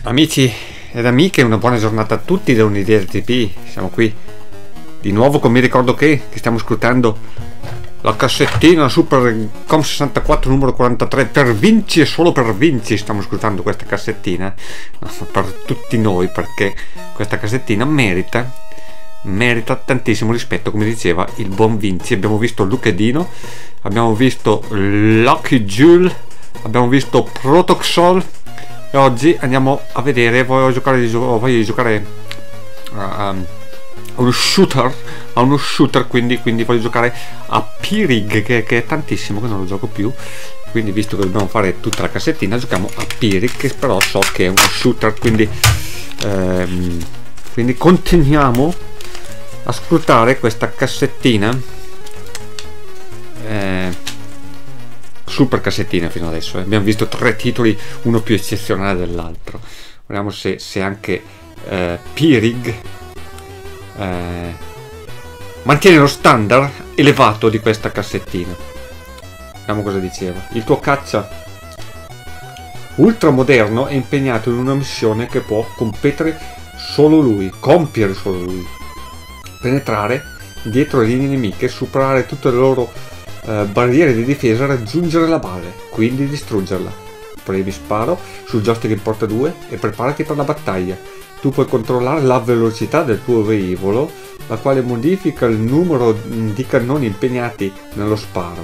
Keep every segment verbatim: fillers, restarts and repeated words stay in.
Amici ed amiche, una buona giornata a tutti da Un'Idea T P. Siamo qui di nuovo con Mi Ricordo Che, che stiamo scrutando la cassettina Super Com sessantaquattro numero quarantatré per Vinci e solo per Vinci. Stiamo scrutando questa cassettina per tutti noi, perché questa cassettina merita merita tantissimo rispetto, come diceva il buon Vinci. Abbiamo visto Luchedino, abbiamo visto Lucky Jewel, abbiamo visto Protoxol e oggi andiamo a vedere, voglio giocare, voglio giocare a uno shooter, a uno shooter quindi, quindi voglio giocare a P-Rig, che, che è tantissimo che non lo gioco più, quindi visto che dobbiamo fare tutta la cassettina giochiamo a P-Rig, che però so che è uno shooter, quindi ehm, quindi continuiamo a scrutare questa cassettina, eh, super cassettina fino adesso. Eh. Abbiamo visto tre titoli, uno più eccezionale dell'altro. Vediamo se, se anche eh, P-Rig eh, mantiene lo standard elevato di questa cassettina. Vediamo cosa diceva. Il tuo caccia ultramoderno è impegnato in una missione che può competere solo lui, compiere solo lui. Penetrare dietro le linee nemiche, superare tutte le loro uh, barriere di difesa e raggiungere la base, quindi distruggerla. Premi sparo sul joystick in porta due e preparati per la battaglia. Tu puoi controllare la velocità del tuo velivolo, la quale modifica il numero di cannoni impegnati nello sparo.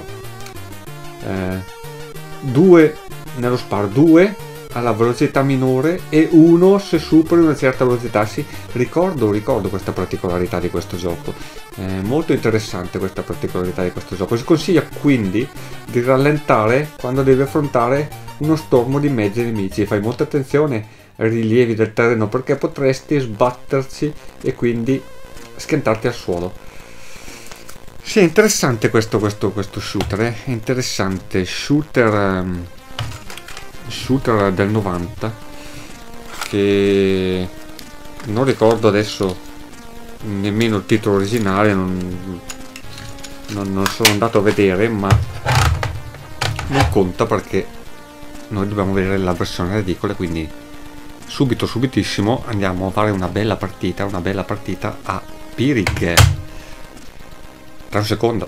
due uh, nello sparo, due alla velocità minore e uno se superi una certa velocità. Sì, ricordo, ricordo questa particolarità di questo gioco, è molto interessante questa particolarità di questo gioco. Si consiglia quindi di rallentare quando devi affrontare uno stormo di mezzi nemici. Fai molta attenzione ai rilievi del terreno, perché potresti sbatterci e quindi schiantarti al suolo. Sì, è interessante questo, questo, questo shooter, eh? È interessante, shooter... Um... shooter del novanta, che non ricordo adesso nemmeno il titolo originale, non, non, non sono andato a vedere, ma non conta perché noi dobbiamo vedere la versione ridicola, quindi subito subitissimo andiamo a fare una bella partita, una bella partita a P-Rig. Tra un secondo.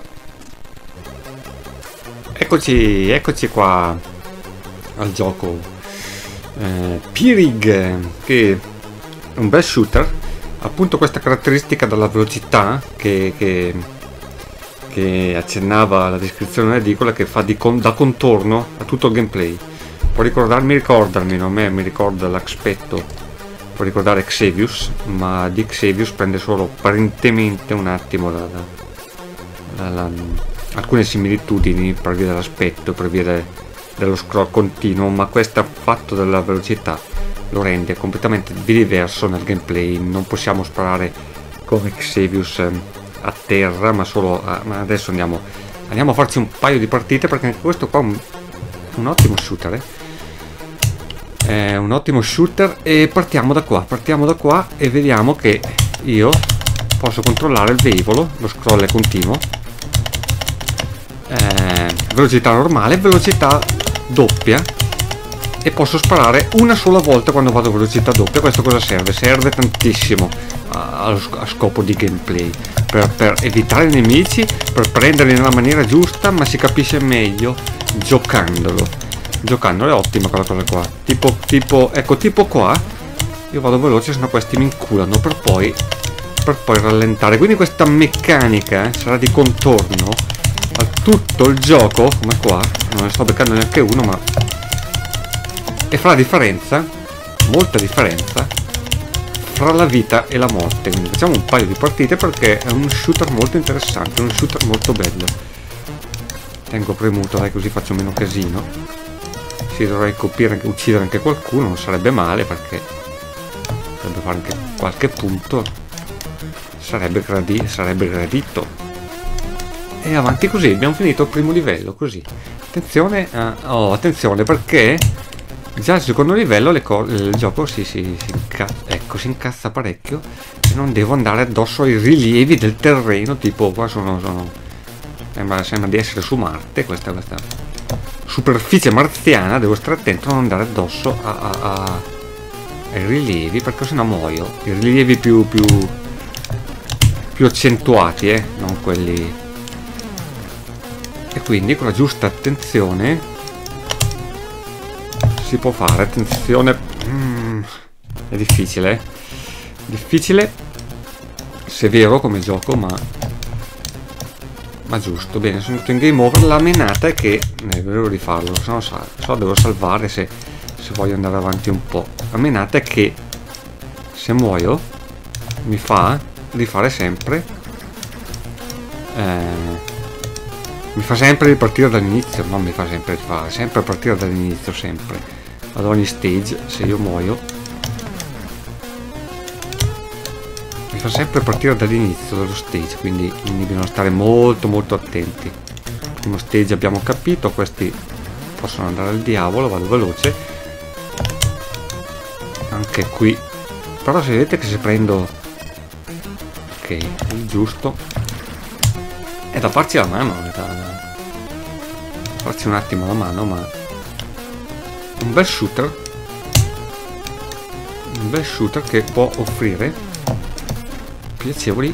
Eccoci, eccoci qua al gioco eh, P-Rig, che è un bel shooter, appunto questa caratteristica della velocità che, che, che accennava la descrizione edicola, che fa di con, da contorno a tutto il gameplay. Può ricordarmi, ricordarmi, non me, mi ricorda l'aspetto, può ricordare Xevious, ma di Xevious prende solo apparentemente un attimo la, la, la, la, alcune similitudini per via dell'aspetto, per via del dello scroll continuo, ma questo fatto della velocità lo rende completamente diverso nel gameplay. Non possiamo sparare come Xevious a terra, ma solo a, ma adesso andiamo andiamo a farci un paio di partite, perché anche questo qua è un, un ottimo shooter, eh? È un ottimo shooter. E partiamo da qua partiamo da qua e vediamo che io posso controllare il velivolo, lo scroll è continuo, eh, velocità normale, velocità doppia, e posso sparare una sola volta quando vado a velocità doppia. Questo cosa serve? Serve tantissimo a, a scopo di gameplay, per, per evitare i nemici, per prenderli nella maniera giusta, ma si capisce meglio giocandolo. Giocandolo è ottima quella cosa qua, tipo, tipo ecco, tipo qua io vado veloce, sennò questi mi inculano, per poi per poi rallentare. Quindi questa meccanica eh, sarà di contorno a tutto il gioco, come qua. Non ne sto beccando neanche uno, ma e fa la differenza, molta differenza, fra la vita e la morte. Quindi facciamo un paio di partite, perché è uno shooter molto interessante, uno shooter molto bello. Tengo premuto, dai, così faccio meno casino. Si dovrei colpire, uccidere anche qualcuno, non sarebbe male, perché potrebbe fare anche qualche punto, sarebbe gradito, sarebbe gradito. E avanti così, abbiamo finito il primo livello così. Attenzione, uh, oh, attenzione, perché già al secondo livello le il gioco si, si, si, incazza, ecco, si incazza parecchio, e non devo andare addosso ai rilievi del terreno, tipo qua sono, sono sembra, sembra di essere su Marte, questa, questa superficie marziana, devo stare attento a non andare addosso a, a, a ai rilievi, perché sennò muoio. I rilievi più più più accentuati, eh, non quelli. E quindi con la giusta attenzione si può fare. Attenzione, mm, è difficile, eh? Difficile, severo come gioco, ma ma giusto. Bene, sono andato in game over. La menata è che ne devo rifarlo, se no so, so devo salvare se, se voglio andare avanti un po'. La menata è che se muoio mi fa rifare sempre, eh, mi fa sempre ripartire dall'inizio. Non mi fa sempre rifare, sempre partire dall'inizio, sempre ad ogni stage. Se io muoio mi fa sempre partire dall'inizio dello stage, quindi, quindi bisogna stare molto molto attenti. Primo stage abbiamo capito, questi possono andare al diavolo. Vado veloce anche qui, però se vedete che se prendo, ok, il giusto, è da farci la mano, è da, da farci un attimo la mano, ma un bel shooter, un bel shooter che può offrire piacevoli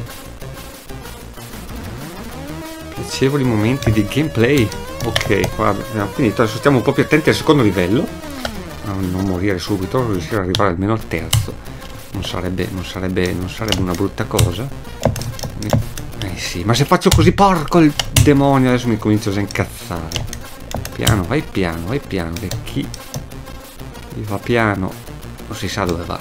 piacevoli momenti di gameplay. Ok, qua abbiamo finito. Adesso stiamo un po' più attenti al secondo livello, a non morire subito, riuscire ad arrivare almeno al terzo non sarebbe non sarebbe non sarebbe una brutta cosa. Eh sì, ma se faccio così, porco il demonio, adesso mi comincio a incazzare. Piano, vai piano, vai piano, che chi va piano non si sa dove va.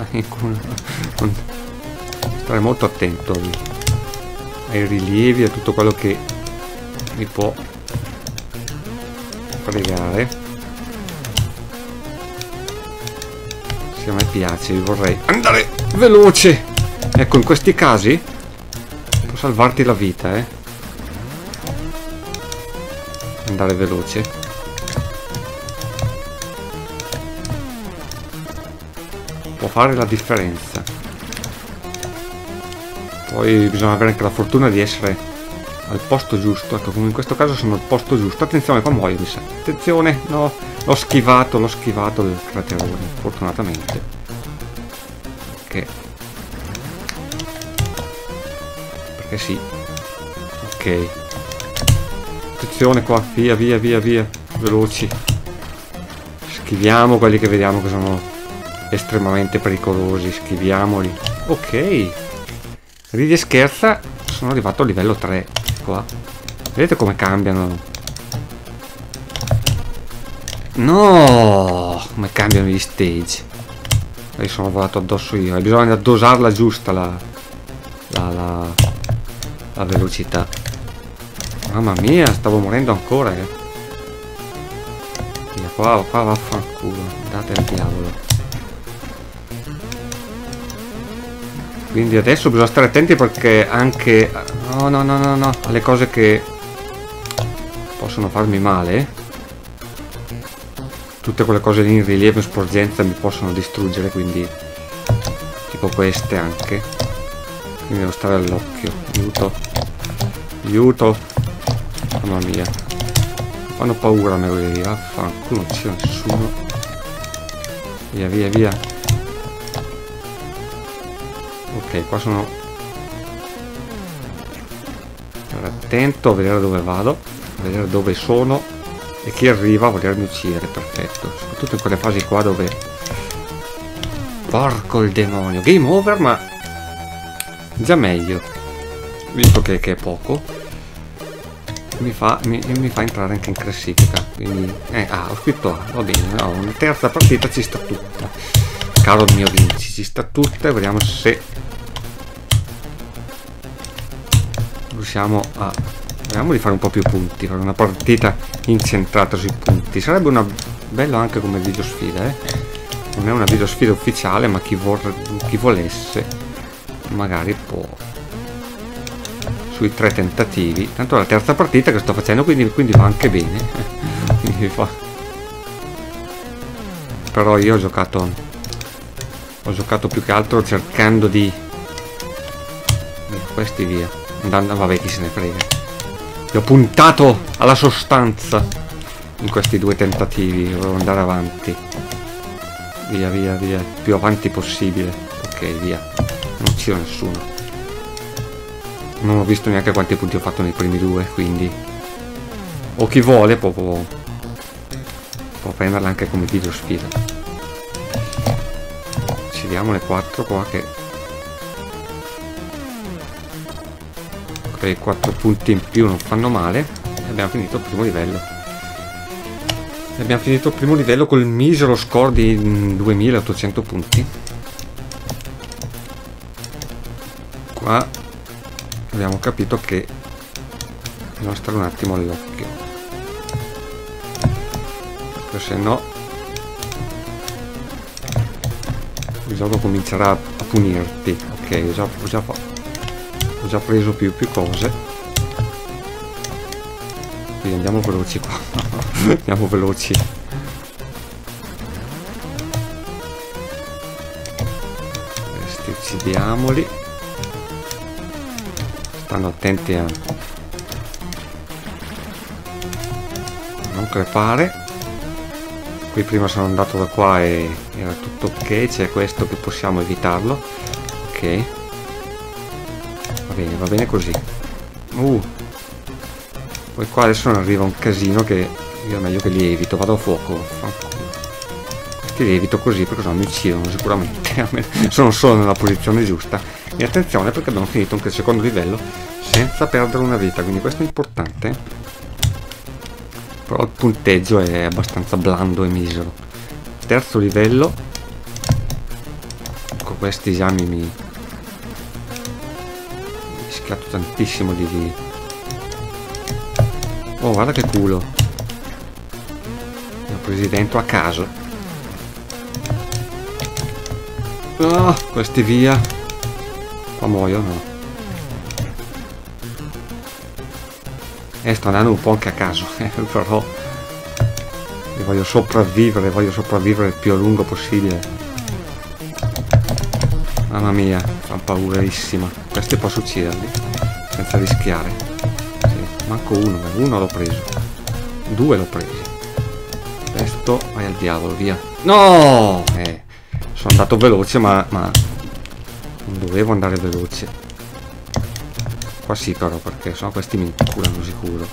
Stare molto attento ai rilievi, a tutto quello che mi può fregare. Se a me piace, vorrei andare veloce. Ecco, in questi casi può salvarti la vita, eh, andare veloce. Può fare la differenza. Poi bisogna avere anche la fortuna di essere al posto giusto. Ecco, come in questo caso sono al posto giusto. Attenzione, qua muoio, mi sa. Attenzione, no, l'ho schivato, l'ho schivato del craterone, fortunatamente. Perché? Perché sì. Ok. Attenzione qua, via, via, via, via. Veloci. Schiviamo quelli che vediamo che sono estremamente pericolosi. Schiviamoli. Ok. Ridi e scherza, sono arrivato a livello tre qua. Vedete come cambiano? No, come cambiano gli stage. Mi sono volato addosso io. E bisogna dosarla giusta la, la, la, la velocità. Mamma mia, stavo morendo ancora, eh. Via, qua, qua vaffanculo. Andate al diavolo. Quindi adesso bisogna stare attenti, perché anche no no no no no alle cose che possono farmi male, tutte quelle cose lì in rilievo e sporgenza mi possono distruggere, quindi tipo queste anche, quindi devo stare all'occhio. Aiuto, aiuto, mamma mia, fanno paura a me quelli lì. Vaffanculo, non c'è nessuno. Via via via. Ok, qua sono attento a vedere dove vado, a vedere dove sono e chi arriva a volermi uccidere. Perfetto, soprattutto in quelle fasi qua dove, porco il demonio, game over, ma già meglio, visto che, che è poco, mi fa, mi, mi fa entrare anche in classifica. Quindi eh, ah, ho scritto A, va bene, no, una terza partita ci sta tutta, caro mio Vinci, ci sta tutta. E vediamo se riusciamo a, vediamo di fare un po' più punti, fare una partita incentrata sui punti. Sarebbe una bello anche come video sfida, eh? Non è una video sfida ufficiale, ma chi, vor, chi volesse magari può, sui tre tentativi. Tanto è la terza partita che sto facendo, quindi, quindi va anche bene. Quindi fa. Però io ho giocato ho giocato più che altro cercando di questi via, andando, vabbè, chi se ne frega. Io ho puntato alla sostanza in questi due tentativi, volevo andare avanti. Via, via, via. Più avanti possibile. Ok, via. Non uccido nessuno. Non ho visto neanche quanti punti ho fatto nei primi due, quindi... O chi vuole può, può, può prenderla anche come video sfida. Uccidiamo le quattro qua che... quei quattro punti in più non fanno male. E abbiamo finito il primo livello. E abbiamo finito il primo livello col misero score di duemilaottocento punti. Qua abbiamo capito che dobbiamo stare un attimo all'occhio, perché se no il gioco comincerà a punirti. Ok, ho già, ho già, ho già preso più più cose, quindi andiamo veloci qua. Andiamo veloci. Questi uccidiamoli. Stanno attenti a non crepare. Qui prima sono andato da qua e era tutto ok. C'è questo che possiamo evitarlo. Ok, va bene, va bene così. Uh poi qua adesso non arriva un casino che io è meglio che li evito. Vado a fuoco. Questi li evito così perché sennò mi uccidono sicuramente. Sono solo nella posizione giusta. E attenzione perché abbiamo finito anche il secondo livello senza perdere una vita, quindi questo è importante. Però il punteggio è abbastanza blando e misero. Terzo livello. Con questi esami mi... mi schiatto tantissimo di... di... Oh, guarda che culo. Li ho presi dentro a caso. Oh, questi via. Qua muoio, no? Eh, sto andando un po' anche a caso, eh, però io voglio sopravvivere, voglio sopravvivere il più a lungo possibile. Mamma mia, fa paurissima. Questi posso ucciderli senza rischiare. Sì, manco uno, uno l'ho preso, due l'ho presi. Questo vai al diavolo, via. No! Eh, sono andato veloce, ma, ma non dovevo andare veloce. Qua sì però, perché sennò questi mi curano sicuro.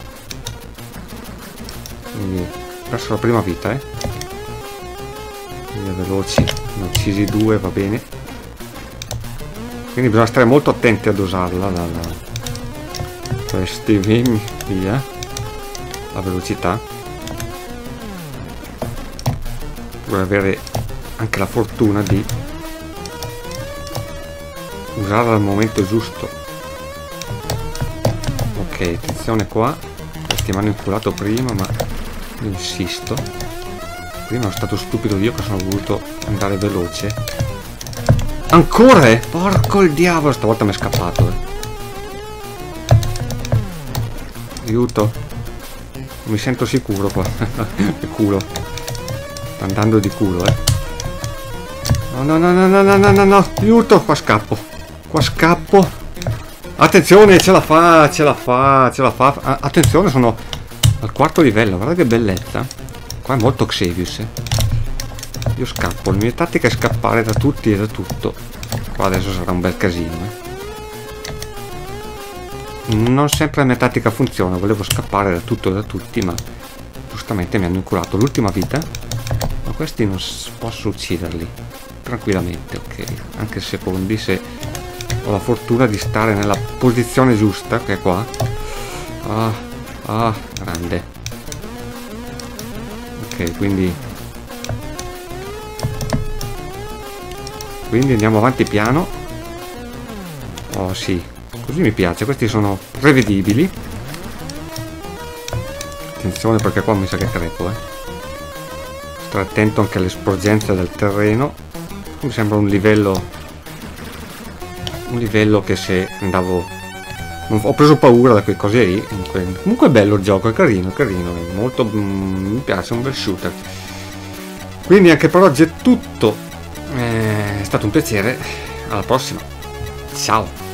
Quindi ho perso la prima vita, eh. Quindi veloci, ne ho uccisi due, va bene. Quindi bisogna stare molto attenti ad usarla la, la. Questi via. La velocità. Puoi avere anche la fortuna di usarla al momento giusto. Ok, attenzione qua. Questi mi hanno inculato prima, ma io insisto. Prima sono stato stupido io che sono voluto andare veloce. Ancora? Eh? Porco il diavolo, stavolta mi è scappato, eh. Aiuto. Non mi sento sicuro qua. Che culo. Sta andando di culo, eh. No, no, no, no, no, no, no, no, no. Aiuto, qua scappo. Qua scappo. Attenzione, ce la fa, ce la fa, ce la fa. Ah, attenzione, sono al quarto livello, guarda che bellezza. Qua è molto Xevious, eh. Io scappo, la mia tattica è scappare da tutti e da tutto. Qua adesso sarà un bel casino, eh. Non sempre la mia tattica funziona, volevo scappare da tutto e da tutti, ma giustamente mi hanno incurato l'ultima vita. Ma questi non posso ucciderli tranquillamente, ok. Anche secondi se ho la fortuna di stare nella posizione giusta, che è qua. Ah, ah, grande. Ok, quindi quindi andiamo avanti piano. Oh sì, così mi piace. Questi sono prevedibili. Attenzione perché qua mi sa che crepo, eh. Stare attento anche alle sporgenze del terreno. Mi sembra un livello un livello che se andavo ho preso paura da quelle cose lì. Comunque, comunque è bello il gioco, è carino, è carino, è molto, mm, mi piace, è un bel shooter. Quindi anche per oggi è tutto, è stato un piacere, alla prossima, ciao.